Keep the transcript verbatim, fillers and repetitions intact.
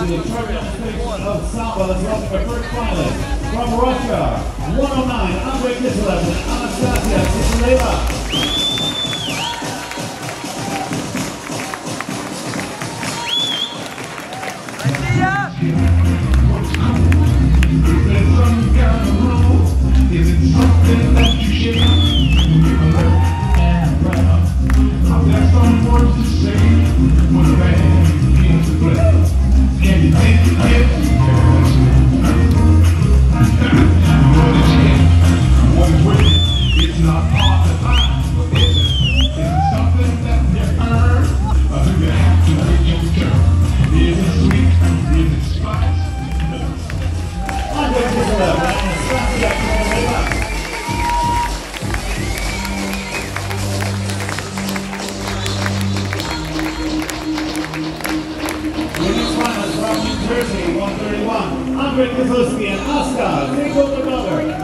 the champion of Samba. Let's welcome our first finalist from Russia, one oh nine, Andrei Kiselev and Anastasia Kiseleva. Is it something that you share? And proud. I've got some words to say when the band begins to play. Can you take it yet? What is it? What is with it? It's not hard to find, but is it? Is it something that you earn? Or do you have to wait your turn? Is it sweet? Is it spice? Andrei Kiselev and Anastasia Kiseleva. The next finalist from New Jersey, one thirty-one, Andrei Kazlouski and Asta. Sigurdardottir.